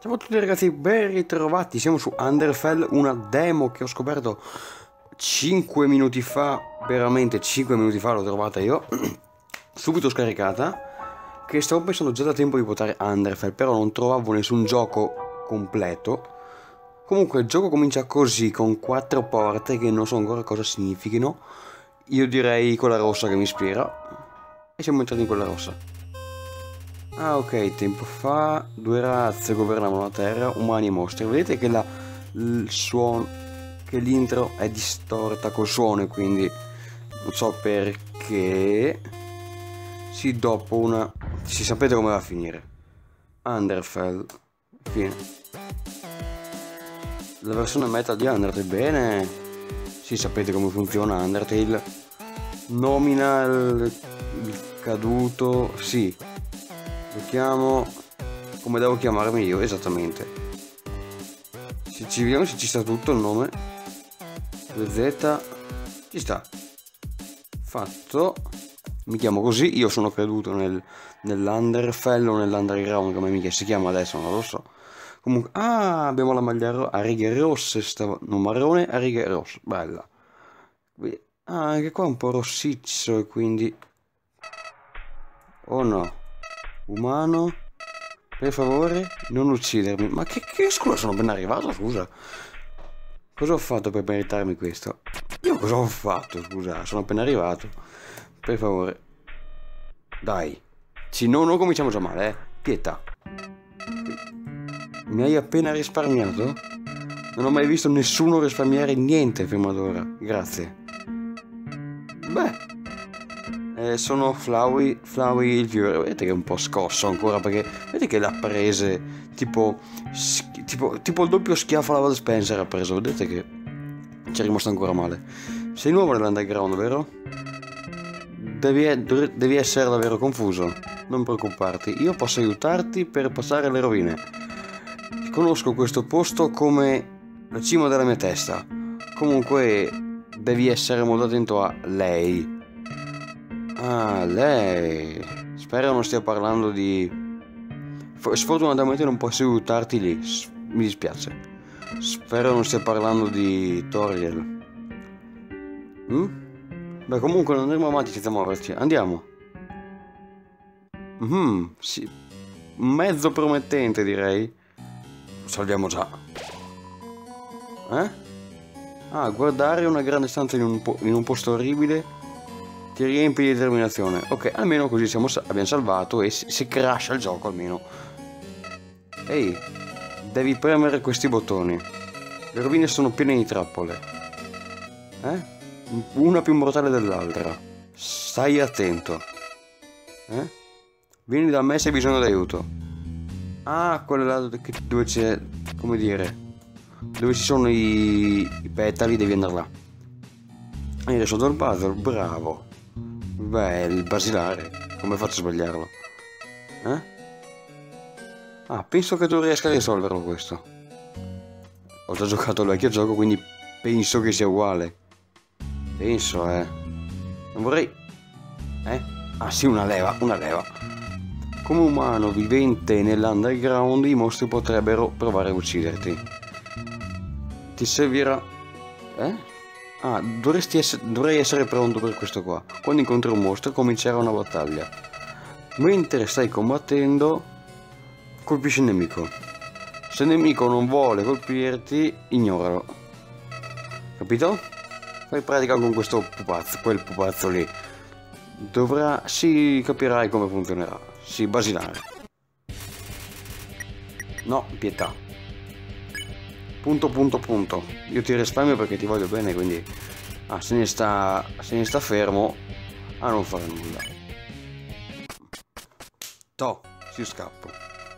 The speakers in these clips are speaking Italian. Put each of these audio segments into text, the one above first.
Ciao a tutti ragazzi, ben ritrovati, siamo su Underfell, una demo che ho scoperto 5 minuti fa, veramente 5 minuti fa l'ho trovata io, subito scaricata, che stavo pensando già da tempo di votare Underfell, però non trovavo nessun gioco completo. Comunque il gioco comincia così, con 4 porte che non so ancora cosa significhino. Io direi quella rossa che mi ispira, e siamo entrati in quella rossa. Ah ok, tempo fa due razze governavano la terra, umani e mostri. Vedete che il suono, che l'intro è distorta col suono e quindi non so perché. Sì, dopo una... Sì, sapete come va a finire. Underfell. Fine. La versione meta di Undertale, bene. Sì, sapete come funziona Undertale. Nomina il caduto, sì. Lo chiamo come devo chiamarmi io, esattamente. Se ci vediamo se ci sta tutto il nome. 2Z. Ci sta. Fatto. Mi chiamo così, io sono creduto nell'Underfell o nell'Underground, come mica si chiama adesso, non lo so. Comunque, ah, abbiamo la maglia a righe rosse, non marrone, a righe rosse, bella. Ah, anche qua è un po' rossiccio e quindi... Oh no. Umano, per favore, non uccidermi. Ma che scusa, sono appena arrivato, scusa. Cosa ho fatto per meritarmi questo? Io cosa ho fatto, scusa, sono appena arrivato. Per favore. Dai. Sì, no, non cominciamo già male, eh. Pietà. Mi hai appena risparmiato? Non ho mai visto nessuno risparmiare niente prima d'ora. Grazie. Beh. Sono Flowey il viewer. Vedete che è un po' scosso ancora perché vedete che l'ha prese tipo il doppio schiaffo alla Bud Spencer ha preso. Vedete che ci è rimasto ancora male. Sei nuovo nell'underground, vero? Devi essere davvero confuso. Non preoccuparti, io posso aiutarti per passare le rovine. Conosco questo posto come la cima della mia testa. Comunque devi essere molto attento a lei. Ah, lei. Spero non stia parlando di... Sfortunatamente non posso aiutarti lì. Mi dispiace. Spero non stia parlando di Toriel. Beh, comunque non andremo avanti senza muoverci. Andiamo. Sì. Mezzo promettente, direi. Salviamo già. Ah, guardare una grande stanza in un posto orribile ti riempi di determinazione. Ok, almeno così abbiamo salvato e si crasha il gioco almeno. Ehi, devi premere questi bottoni. Le rovine sono piene di trappole. Una più mortale dell'altra. Stai attento. Vieni da me se hai bisogno d'aiuto. Ah, quella là dove c'è... come dire... dove ci sono i petali, devi andare là. Hai risolto il puzzle, bravo. Beh, il basilare, come faccio a sbagliarlo? Ah, penso che tu riesca a risolverlo questo. Ho già giocato al vecchio gioco, quindi penso che sia uguale. Penso, Non vorrei... Ah sì, una leva. Come umano vivente nell'underground, i mostri potrebbero provare a ucciderti. Ti servirà... Ah, dovrei essere pronto per questo qua. Quando incontri un mostro comincerà una battaglia. Mentre stai combattendo, colpisci il nemico. Se il nemico non vuole colpirti, ignoralo. Capito? Fai pratica con questo pupazzo, quel pupazzo lì. Sì, capirai come funzionerà. Sì, basilare. No, pietà. Punto. Io ti risparmio perché ti voglio bene, quindi... Ah, se ne sta fermo a non fare nulla. Si scappo.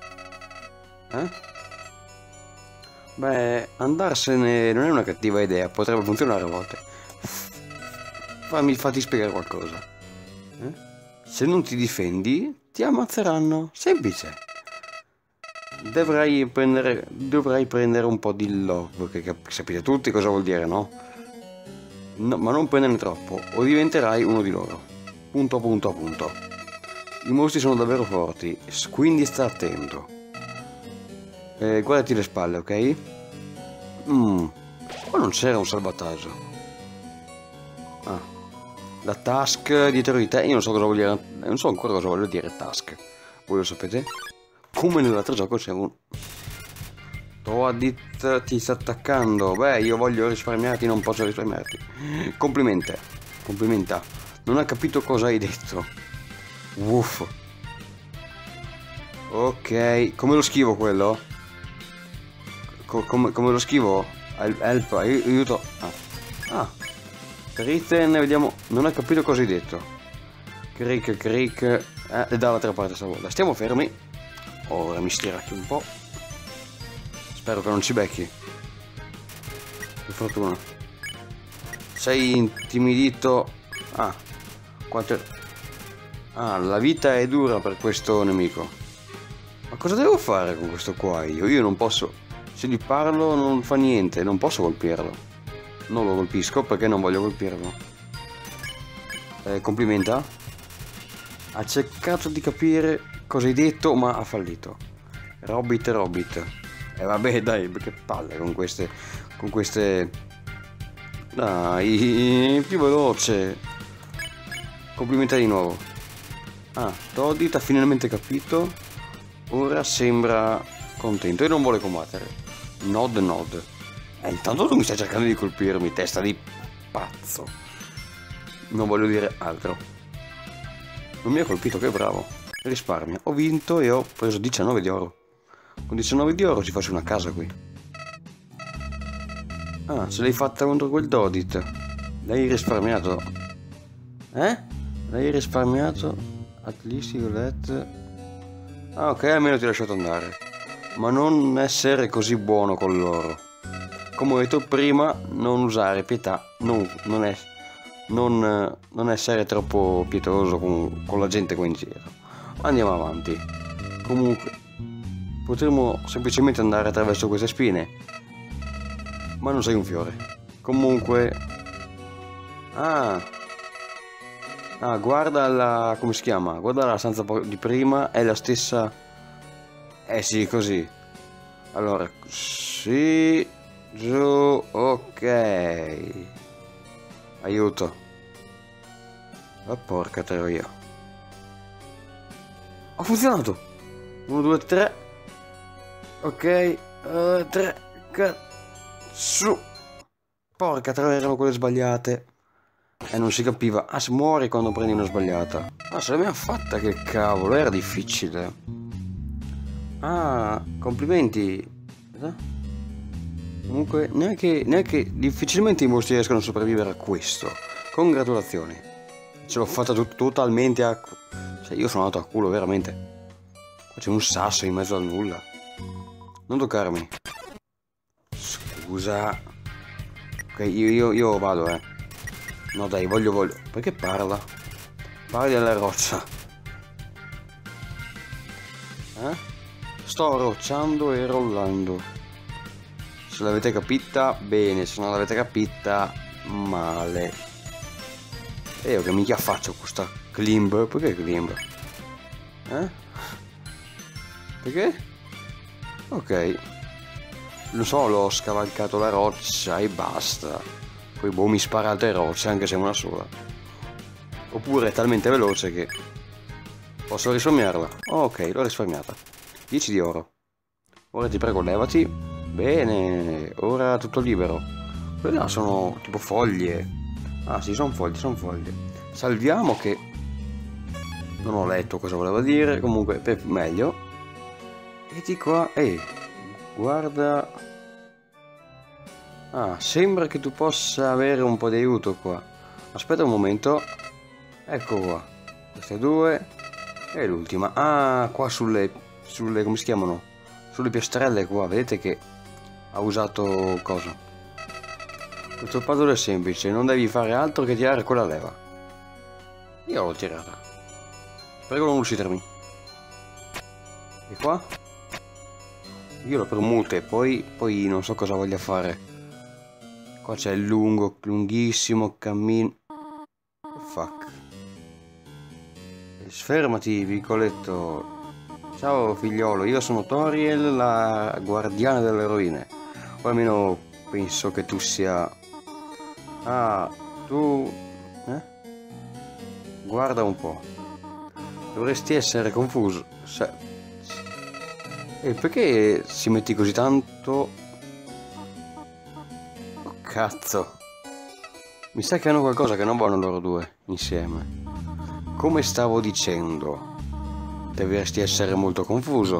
Beh, andarsene non è una cattiva idea, potrebbe funzionare a volte. Fatti spiegare qualcosa. Se non ti difendi, ti ammazzeranno. Semplice. Dovrai prendere un po' di love, che sapete tutti cosa vuol dire, no? No, ma non prenderne troppo, o diventerai uno di loro. Punto. I mostri sono davvero forti, quindi sta attento. Guardati le spalle, ok? Qua non c'era un salvataggio. Ah. La task dietro di te, io non so cosa vuol dire, non so ancora cosa voglio dire task. Voi lo sapete? Come nell'altro gioco c'è un... Toadit ti sta attaccando. Beh, io voglio risparmiarti, non posso risparmiarti. Complimente. Complimenta. Non ha capito cosa hai detto. Uff. Ok. Come lo schivo quello? Come lo schivo? Help, aiuto. Ah. Kritten, vediamo. Non ha capito cosa hai detto. Crick. Dall'altra parte stavolta. Stiamo fermi. Ora mi stiracchi un po'. Spero che non ci becchi. Per fortuna. Sei intimidito. La vita è dura per questo nemico. Ma cosa devo fare con questo qua io? Io non posso. Se gli parlo non fa niente. Non posso colpirlo. Non lo colpisco perché non voglio colpirlo. Complimenta. Ha cercato di capire cosa hai detto, ma ha fallito. Robbit. Vabbè, dai, che palle con queste. Dai, più veloce. Complimenta di nuovo. Toadit ha finalmente capito. Ora sembra contento e non vuole combattere. Nod. Intanto tu mi stai cercando di colpirmi, testa di pazzo. Non voglio dire altro. Non mi ha colpito, che bravo. Risparmia. Ho vinto e ho preso 19 di oro. Con 19 di oro ci faccio una casa qui. Ce l'hai fatta contro quel Dodit. L'hai risparmiato. L'hai risparmiato. At least you let... ok, almeno ti ho lasciato andare. Ma non essere così buono con loro. Come ho detto prima, non usare pietà. Non essere troppo pietoso con la gente qua in giro. Andiamo avanti. Comunque, potremmo semplicemente andare attraverso queste spine. Ma non sei un fiore. Comunque... guarda la... come si chiama? Guarda la stanza di prima, è la stessa... sì, così. Allora, sì... giù... ok... aiuto. Porca troia. Ha funzionato! 1, 2, 3... ok... 3... su... porca troia, erano quelle sbagliate. Non si capiva. Si muore quando prendi una sbagliata. Se l'abbiamo fatta, che cavolo, era difficile. Complimenti. Comunque, neanche difficilmente i mostri riescono a sopravvivere a questo. Congratulazioni. Ce l'ho fatta totalmente a... cioè, io sono andato a culo, veramente. Qua c'è un sasso in mezzo al nulla. Non toccarmi. Scusa. Ok, io vado, No dai, voglio. Perché parla? Parli alla roccia. Sto rocciando e rollando. Se l'avete capita, bene. Se non l'avete capita, male. Io che minchia faccio questa climb? Perché climb? Perché? Ok. Lo so, l'ho scavalcato la roccia e basta. Poi mi spara altre rocce anche se è una sola. Oppure è talmente veloce che... posso risparmiarla? Ok, l'ho risparmiata. 10 di oro. Ora ti prego, levati. Bene, ora tutto libero. Quelle là sono tipo foglie. Sì, sono foglie. Salviamo che... non ho letto cosa voleva dire. Comunque, meglio. E di qua... guarda... sembra che tu possa avere un po' di aiuto qua. Aspetta un momento. Ecco qua. Queste due. E l'ultima. Qua sulle... come si chiamano? Sulle piastrelle qua. Vedete che ha usato cosa? Questo puzzle è semplice. Non devi fare altro che tirare quella leva. Io l'ho tirata. Prego non uccidermi. E qua? Io l'ho premuto e poi non so cosa voglia fare. Qua c'è il lunghissimo cammino. Fuck. Sfermati, piccoletto. Ciao figliolo, io sono Toriel, la guardiana delle rovine. O almeno penso che tu sia... Ah, tu... Guarda un po'. Dovresti essere confuso. E perché si metti così tanto? Oh cazzo. Mi sa che hanno qualcosa che non vanno loro due insieme. Come stavo dicendo, dovresti essere molto confuso.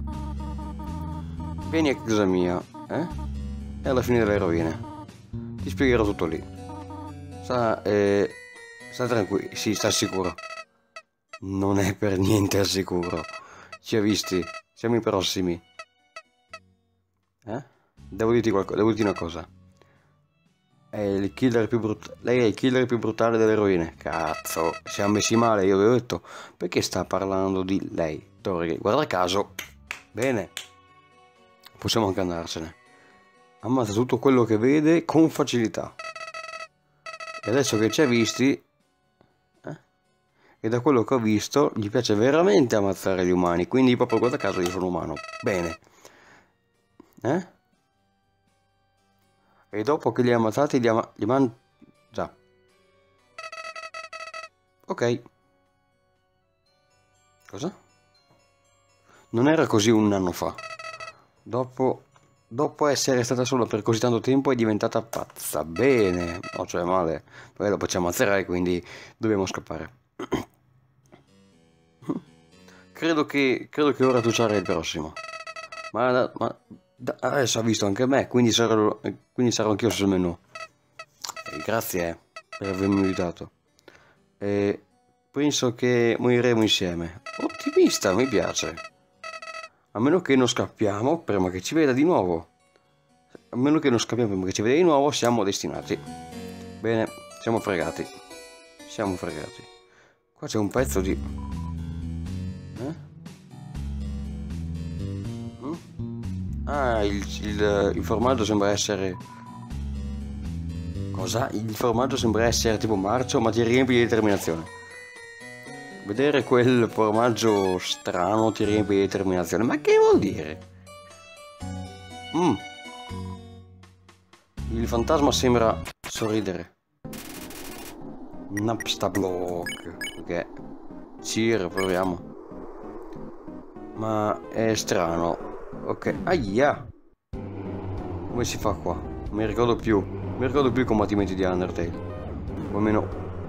Vieni a casa mia, eh? E alla fine delle rovine. Ti spiegherò tutto lì. Sta tranquillo, sì, sta sicuro. Non è per niente al sicuro. Ci ha visti, siamo i prossimi. Devo dirti una cosa. È il killer più brutale. Lei è il killer più brutale delle rovine. Cazzo, siamo messi male, io vi ho detto. Perché sta parlando di lei? Tori, guarda caso. Bene. Possiamo anche andarsene. Ammazza tutto quello che vede con facilità. E adesso che ci ha visti... E da quello che ho visto, gli piace veramente ammazzare gli umani. Quindi proprio guarda caso io sono umano. Bene. E dopo che li ha ammazzati li man... Già. Ok. Cosa? Non era così un anno fa. Dopo essere stata sola per così tanto tempo è diventata pazza. Bene. No, cioè male. Poi dopo ci ammazzerai, quindi dobbiamo scappare. Credo che ora tu sarai il prossimo. Ma adesso ha visto anche me, quindi sarò anch'io sul menù. Grazie per avermi invitato. Penso che moriremo insieme. Ottimista, mi piace. A meno che non scappiamo prima che ci veda di nuovo. A meno che non scappiamo prima che ci veda di nuovo, siamo destinati. Bene, siamo fregati. Siamo fregati. Qua c'è un pezzo di... Ah, il formaggio sembra essere... Cosa? Il formaggio sembra essere tipo marcio, ma ti riempie di determinazione. Vedere quel formaggio strano ti riempie di determinazione. Ma che vuol dire? Il fantasma sembra sorridere. Napstablock. Ok. Cheer, proviamo. Ma è strano. Ok, ahia! Come si fa qua? Non mi ricordo più. Non mi ricordo più i combattimenti di Undertale. O almeno...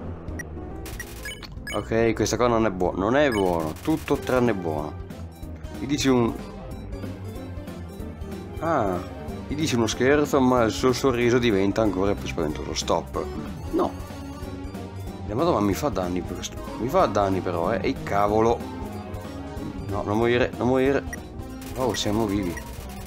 Ok, questa qua non è buona. Non è buono. Tutto tranne buono. Gli dici un... Ah, gli dici uno scherzo, ma il suo sorriso diventa ancora più spaventoso. Stop. No. Madonna, mi fa danni questo. Mi fa danni però, eh. E cavolo. No, non morire, non morire. Oh, siamo vivi.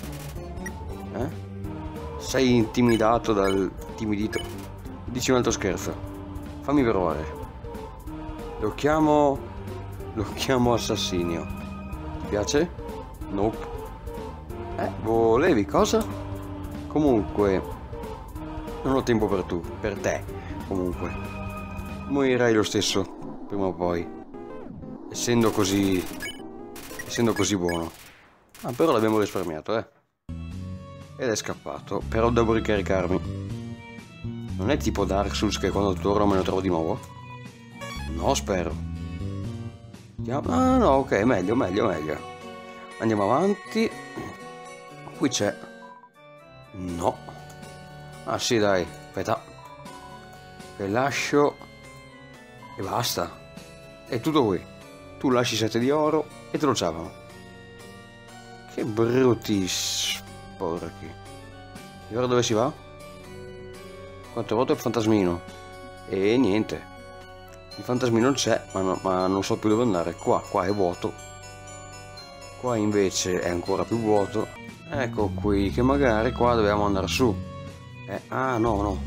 Sei intimidato dal timidito. Dici un altro scherzo. Fammi provare. Lo chiamo assassinio. Ti piace? Nope. Volevi cosa? Comunque non ho tempo per te. Comunque morirai lo stesso prima o poi. Essendo così buono. Ah, però l'abbiamo risparmiato, Ed è scappato. Però devo ricaricarmi. Non è tipo Dark Souls che quando torno me lo trovo di nuovo? No, spero. Ah, no, ok, meglio. Andiamo avanti. Qui c'è... No. Ah, sì, dai. Aspetta. Che lascio... E basta. È tutto qui. Tu lasci 7 di oro e te lo ciavano. Che brutti sporchi. E ora dove si va? Quanto è vuoto il fantasmino? E niente. Il fantasmino c'è, ma non so più dove andare. Qua è vuoto. Qua invece è ancora più vuoto. Ecco qui, che magari qua dobbiamo andare su. Ah, no.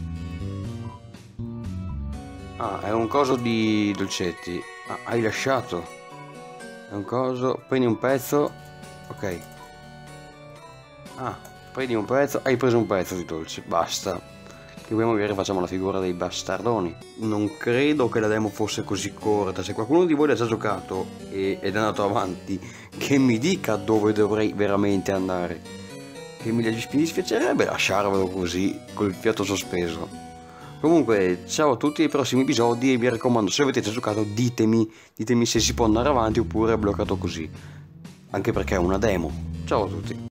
Ah, è un coso di dolcetti. Ah, hai lasciato. È un coso. Prendi un pezzo. Ok. Ah, prendi un pezzo. Hai preso un pezzo di dolce. Basta. che poi magari facciamo la figura dei bastardoni. Non credo che la demo fosse così corta. Se qualcuno di voi l'ha già giocato ed è andato avanti, che mi dica dove dovrei veramente andare. Che mi dispiacerebbe lasciarvelo così, col fiato sospeso. Comunque, ciao a tutti ai prossimi episodi e mi raccomando, se avete già giocato ditemi se si può andare avanti oppure è bloccato così. Anche perché è una demo. Ciao a tutti.